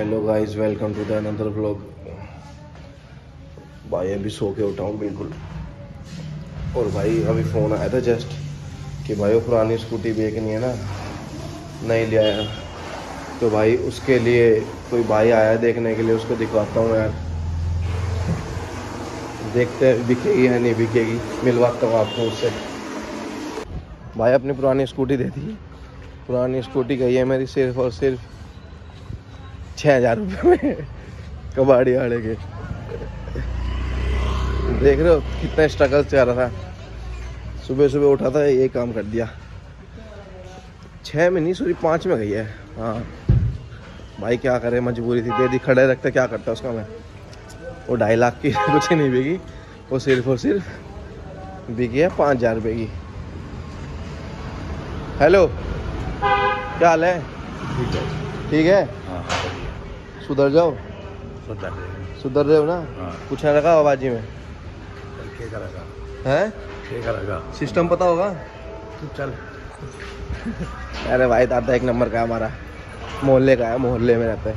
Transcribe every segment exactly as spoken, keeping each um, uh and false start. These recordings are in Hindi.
Hello guys, welcome to the another vlog. भाई अभी सो के उठा हूँ बिल्कुल। और भाई अभी फ़ोन आया था जस्ट कि भाई वो पुरानी स्कूटी बेचनी है ना, नहीं ले आया। तो भाई उसके लिए कोई भाई आया देखने के लिए, उसको दिखवाता हूँ यार। देखते हैं बिकेगी या नहीं बिकेगी, मिलवाता हूँ आपको उससे। भाई अपनी पुरानी स्कूटी दे दी। पुरानी स्कूटी गई है मेरी सिर्फ और सिर्फ छः हज़ार रुपये में, कबाड़ी वाले के। देख रहे हो कितना स्ट्रगल चल रहा था। सुबह सुबह उठा था, ये काम कर दिया। छः में नहीं सॉरी पाँच में गई है। हाँ भाई क्या करे, मजबूरी थी, दे दी। खड़े रखते क्या करता उसका मैं। वो ढाई लाख की कुछ नहीं बिकी, वो सिर्फ और सिर्फ बिकी है पाँच हज़ार रुपये की। हेलो, क्या हाल है? ठीक है। हाँ, सुधर जाओ। सुधर रहे सुधर रहे हो ना? हाँ। कुछ ना रखा आवाजी में है? सिस्टम पता होगा? चल। अरे भाई दादा एक नंबर का है, हमारा मोहल्ले का है, मोहल्ले में रहता है।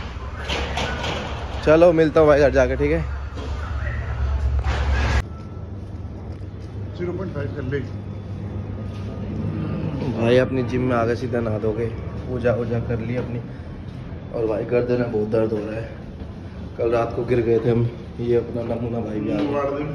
चलो मिलता हूँ भाई घर जाके, ठीक है? ज़ीरो पॉइंट फाइव कर ले। भाई अपनी जिम में आगे सीधा नहा दोगे, पूजा वूजा कर ली अपनी। और भाई गर्दन में बहुत दर्द हो रहा है। कल रात को गिर गए थे हम। ये अपना नमूना भाई भी आ गया।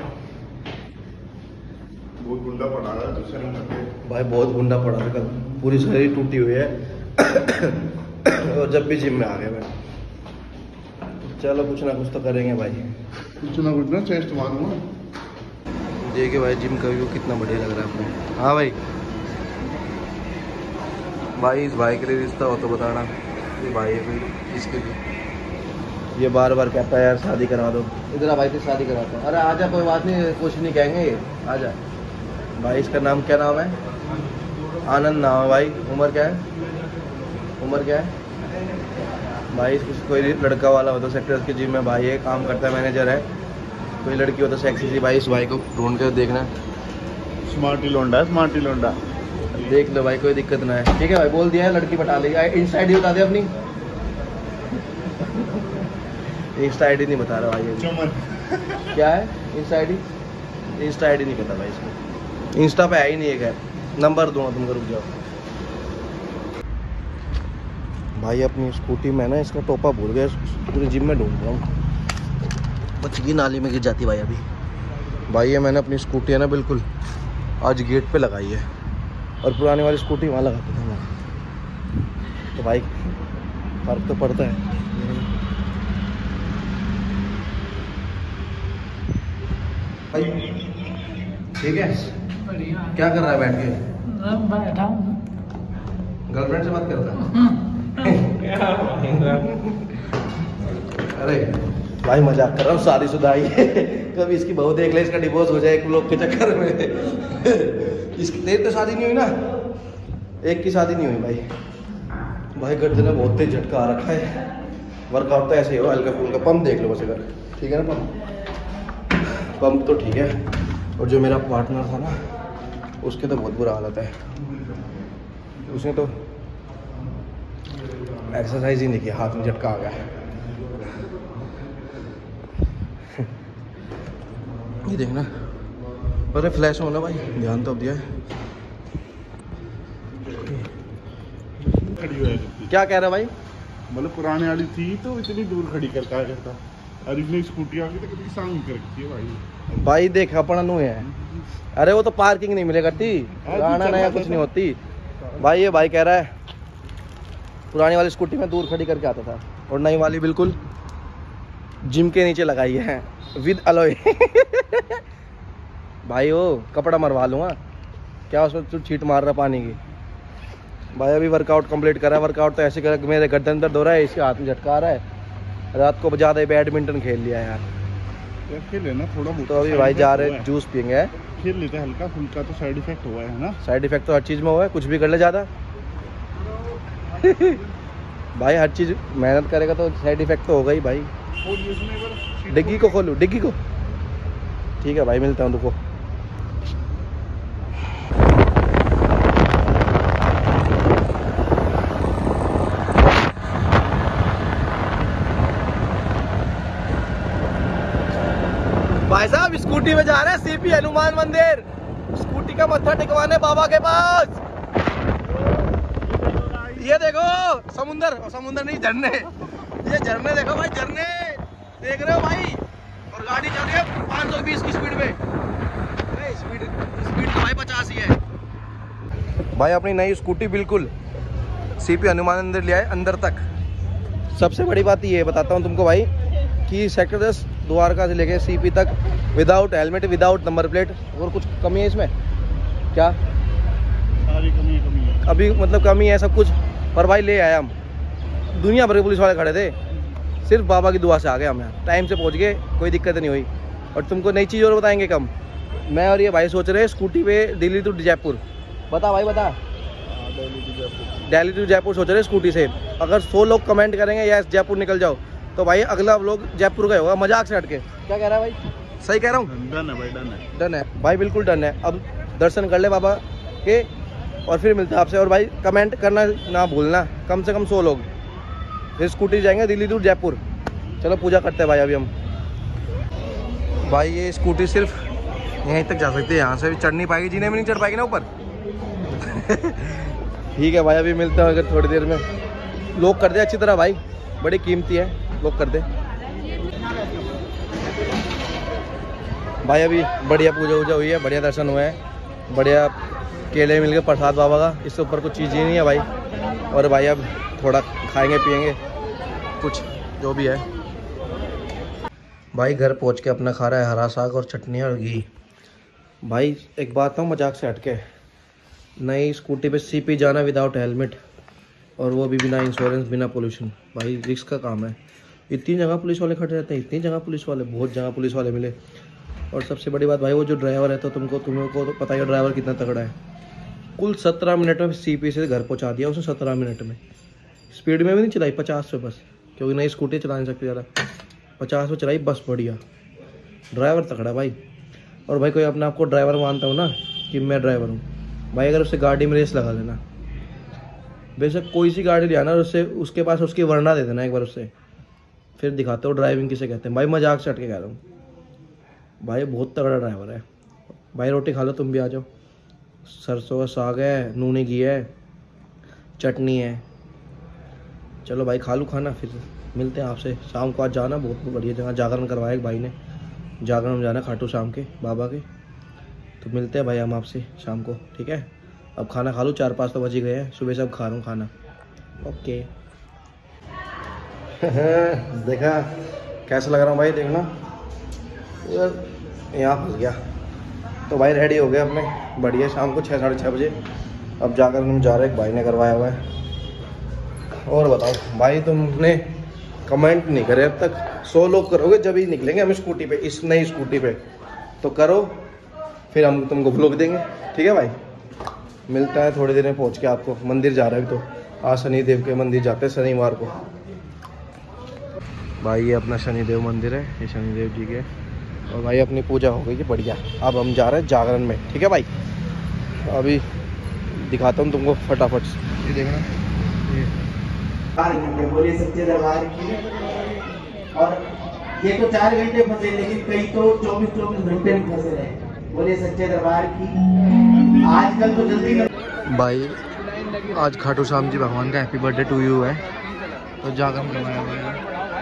बहुत गुंडा पड़ा है दूसरे भाई बहुत गुंडा पड़ा था कल, पूरी शरीर टूटी हुई है। और जब भी जिम में आ गए मैं। चलो कुछ ना कुछ तो करेंगे भाई। कुछ ना कुछ ना चेस्ट मारूंगा। देखिए भाई जिम का व्यू कितना बढ़िया लग रहा है अपने। हाँ भाई, भाई इस भाई के लिए रिश्ता हो तो बताना। ये भाई है कोई इसके लिए, ये बार बार कहता है यार शादी करा दो। इधर आ भाई, तो शादी कराता हूँ। अरे आजा, कोई बात नहीं, कुछ नहीं कहेंगे, ये आजा। भाई इसका नाम क्या नाम है? आनंद नाम है भाई। उम्र क्या है? उम्र क्या है भाई? कोई लड़का वाला हो तो सेक्टर की जिम में भाई है, काम करता है, मैनेजर है। कोई लड़की हो तो सेक्सी सी भाई, इस भाई को ढूंढ कर देखना। स्मार्टी लोंडा, स्मार्टी लोंडा देख लो भाई, कोई दिक्कत ना है। ठीक है भाई, बोल दिया है, लड़की बता लेगी। इंस्टा आई डी बता दे अपनी। इंस्टा आई डी नहीं बता रहा भाई। क्या है insta I D? Insta I D नहीं पता भाई इसको। इंस्टा पे है ही नहीं है। खैर नंबर दूंगा तुमको, रुक जाओ। भाई अपनी स्कूटी में ना इसका टोपा भूल गया, पूरी जिम में ढूंढ रहा हूँ। बचगी नाली में गिर जाती भाई अभी। भाई ये मैंने अपनी स्कूटी है ना बिल्कुल आज गेट पे लगाई है, और पुरानी वाली स्कूटी वहाँ लगाता था मैं। तो भाई फर्क तो पड़ता है। भाई ठीक है, क्या कर रहा है बैठ के? बैठा हूँ। गर्लफ्रेंड से बात करता अरे भाई मजाक कर रहा हूँ, शादी शुदा है। कभी इसकी बहू देख ले, इसका डिवोर्स हो जाए एक लोग के चक्कर में। इसकी तेरी तो शादी नहीं हुई ना? एक की शादी नहीं हुई भाई। भाई गर्दन में बहुत तेज झटका आ रखा है। वर्कआउट तो ऐसे ही हो, हल्का फुल्का। पंप देख लो बस इधर, ठीक है ना? पंप पंप तो ठीक है। और जो मेरा पार्टनर था ना, उसके तो बहुत बुरा हालत है। उसने तो एक्सरसाइज ही नहीं किया, हाथ में झटका आ गया है। ये देखना, अरे फ्लैश होना भाई, ध्यान तो अब दिया है। खड़ी हुई है। क्या कह रहा भाई? मतलब पुराने वाली थी तो इतनी दूर खड़ी कर क्या करता। और इसने स्कूटी आके तो कितनी सांग कर रखी है भाई। भाई देखा अपना नु है। अरे वो तो पार्किंग नहीं मिले करती, पुराना नया कुछ नहीं होती भाई। ये भाई कह रहा है पुरानी वाली स्कूटी में दूर खड़ी करके आता था, और नई वाली बिल्कुल जिम के नीचे लगाई है विद अलॉय। भाई वो कपड़ा मरवा लूँगा क्या उसमें? तू छीट मार रहा पानी की। भाई अभी वर्कआउट कंप्लीट करा। वर्कआउट तो ऐसे कर, मेरे गर्दन दर्द हो रहा है, इसके हाथ में झटका आ रहा है। रात को ज़्यादा ही बैडमिंटन खेल लिया यार। खेल लेना थोड़ा बहुत। तो अभी भाई जा रहे जूस पियेंगे। खेल लेते हल्का फुल्का, तो साइड इफेक्ट हुआ है ना? साइड इफेक्ट तो हर चीज़ में हुआ है, कुछ भी कर ले ज़्यादा। भाई हर चीज़ मेहनत करेगा तो साइड इफेक्ट तो होगा ही भाई। डिग्गी को खोलूँ? डिग्गी को ठीक है भाई, मिलता हूँ रुको। स्कूटी में जा रहे हैं सीपी हनुमान मंदिर, स्कूटी का मत्था टिकवाने बाबा के पास। ये देखो समुंदर, समुंदर नहीं झरने, ये झरने देखो भाई, झरने देख रहे हो भाई। और गाड़ी चल रही है पाँच सौ बीस की स्पीड में। स्पीड स्पीड तो भाई पचास ही है भाई। अपनी नई स्कूटी बिल्कुल सीपी हनुमान मंदिर ले आए अंदर तक। सबसे बड़ी बात ये बताता हूँ तुमको भाई कि सेक्टर दस द्वारका से लेके सीपी तक without helmet, without number plate. और कुछ कमी है इसमें क्या? सारी कमी कमी है अभी, मतलब कमी है सब कुछ, पर भाई ले आए हम। दुनिया भर के पुलिस वाले खड़े थे, सिर्फ बाबा की दुआ से आ गए हम यहाँ, टाइम से पहुँच गए, कोई दिक्कत नहीं हुई। और तुमको नई चीज़ और बताएंगे कम। मैं और ये भाई सोच रहे हैं स्कूटी पे दिल्ली टू जयपुर। बता भाई बता। दिल्ली टू जयपुर सोच रहे स्कूटी से। अगर सौ लोग कमेंट करेंगे यस जयपुर निकल जाओ, तो भाई अगला लोग जयपुर का होगा, मजाक से हटके। क्या कह रहा है भाई? सही कह रहा हूँ? डन है भाई, डन है, डन है भाई, बिल्कुल डन है। अब दर्शन कर ले बाबा के और फिर मिलते हैं आपसे। और भाई कमेंट करना ना भूलना, कम से कम सौ लोग। फिर स्कूटी जाएंगे दिल्ली टू जयपुर। चलो पूजा करते हैं भाई अभी हम। भाई ये स्कूटी सिर्फ यहीं तक जा सकती है, यहाँ से भी चढ़ नहीं पाएगी, जीने में नहीं चढ़ पाएगी ना ऊपर। ठीक है भाई, अभी मिलते हैं अगर थोड़ी देर में। लोग कर दे अच्छी तरह भाई, बड़ी कीमती है, लोग कर दे भाई। अभी बढ़िया पूजा वूजा हुई है, बढ़िया दर्शन हुए हैं, बढ़िया केले मिल गए प्रसाद बाबा का। इससे ऊपर कुछ चीज़ ही नहीं है भाई। और भाई अब थोड़ा खाएंगे पिएंगे कुछ जो भी है। भाई घर पहुंच के अपना खा रहा है हरा साग और चटनी और घी। भाई एक बात हूँ मजाक से हटके, नई स्कूटी पे सीपी जाना विदाउट हेलमेट, और वो भी बिना इंश्योरेंस, बिना पोल्यूशन। भाई रिस्क का काम है। इतनी जगह पुलिस वाले खड़े रहते हैं, इतनी जगह पुलिस वाले, बहुत जगह पुलिस वाले मिले। और सबसे बड़ी बात भाई, वो जो ड्राइवर है, तो तुमको तुमको तो पता ही है ड्राइवर कितना तगड़ा है। कुल सत्रह मिनट में सीपी से घर पहुंचा दिया उसने, सत्रह मिनट में। स्पीड में भी नहीं चलाई, पचास पे बस, क्योंकि नई स्कूटी चला नहीं सकती ज़्यादा। पचास पे चलाई बस, बढ़िया। ड्राइवर तगड़ा भाई। और भाई कोई अपने आपको ड्राइवर मानता हूँ ना कि मैं ड्राइवर हूँ भाई, अगर उससे गाड़ी में रेस लगा लेना, बेशक कोई सी गाड़ी ले आना, और उससे उसके पास उसकी वरना दे देना एक बार उससे, फिर दिखाते हो ड्राइविंग किसे कहते हैं भाई। मजाक से हट के कह रहा हूँ भाई, बहुत तगड़ा ड्राइवर है भाई। रोटी खा लो तुम भी, आ जाओ। सरसों का साग है, नूनी घी है, चटनी है। चलो भाई खा लूँ खाना, फिर मिलते हैं आपसे शाम को। आज जाना बहुत बढ़िया जगह, जागरण करवाया एक भाई ने, जागरण में जाना खाटू शाम के बाबा के। तो मिलते हैं भाई हम आपसे शाम को, ठीक है? अब खाना खा लूँ, चार पाँच तो बज ही गए हैं, सुबह से अब खा रहा हूँ खाना। ओके। देखा कैसा लग रहा हूँ भाई, देखना यहाँ फंस गया। तो भाई रेडी हो गए अपने, बढ़िया। शाम को छः साढ़े छः बजे अब जाकर हम जा रहे हैं, एक भाई ने करवाया हुआ है। और बताओ भाई, तुमने कमेंट नहीं करे अब तक। सौ लोग करोगे जब ही निकलेंगे हम स्कूटी पे, इस नई स्कूटी पे। तो करो, फिर हम तुमको व्लॉग देंगे, ठीक है भाई? मिलता है थोड़ी देर में पहुंच के आपको। मंदिर जा रहे हैं तो, आज शनिदेव के मंदिर जाते हैं शनिवार को भाई। ये अपना शनिदेव मंदिर है, ये शनिदेव जी के। और भाई अपनी पूजा हो गई है बढ़िया। अब हम जा रहे हैं जागरण में, ठीक है भाई? अभी दिखाता हूँ तुमको फटाफट से, ये देखना। ये बोलिए सच्चे दरबार की। और ये तो चार घंटे फंसे, लेकिन कई तो चौबीस चौबीस घंटे में फंसे रहे। बोलिए सच्चे दरबार की। आजकल तो जल्दी भाई, आज खाटू श्याम जी भगवान का हैप्पी बर्थडे टू यू है, तो जागरण करवाया हुआ है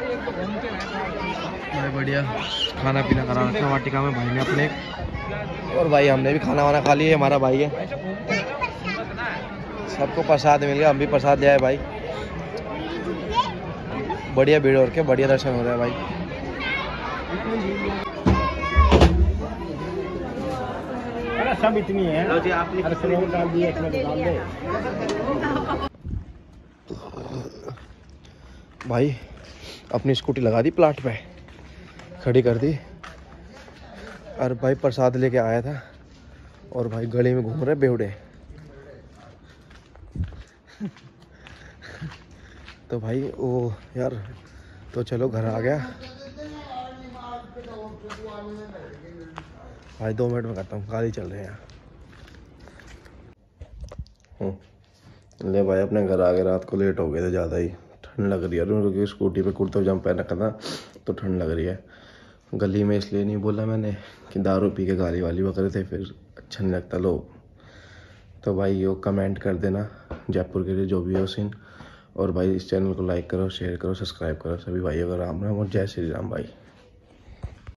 भाई। बढ़िया खाना पीना करा रखा वाटिका में भाई ने अपने। और भाई हमने भी खाना वाना खा लिया, हमारा भाई है। सबको प्रसाद मिल गया, हम भी प्रसाद ले आए भाई। बढ़िया भीड़ और के बढ़िया दर्शन हो रहा है भाई। अरे सब इतनी है। लो जी, आपने कितने डाल दिए, इसमें डाल दे भाई। अपनी स्कूटी लगा दी प्लाट पे, खड़ी कर दी। और भाई प्रसाद लेके आया था, और भाई गली में घूम रहे बेवड़े। तो भाई वो यार, तो चलो घर आ गया भाई। दो मिनट में करता हूँ, गाड़ी चल रहे हैं। ले भाई अपने घर आ गए, रात को लेट हो गए थे ज़्यादा ही। ठंड लग रही है क्योंकि स्कूटी पे कुर्ता पजामा पहन रखा था, तो ठंड लग रही है। गली में इसलिए नहीं बोला मैंने कि दारू पी के गाली वाली बकरे थे, फिर अच्छा नहीं लगता लोग। तो भाई यो कमेंट कर देना जयपुर के लिए जो भी हो सीन। और भाई इस चैनल को लाइक करो, शेयर करो, सब्सक्राइब करो। सभी भाइयों का राम राम और जय श्री राम भाई।